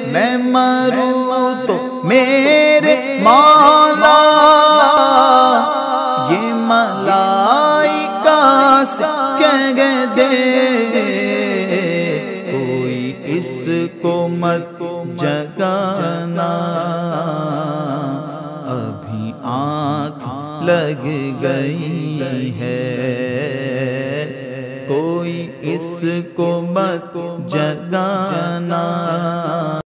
मैं मरूं तो मेरे मौला ये मलाइका से कह दे कोई इसको मत जगाना, अभी आँख लग गई है, कोई इसको मत जगाना।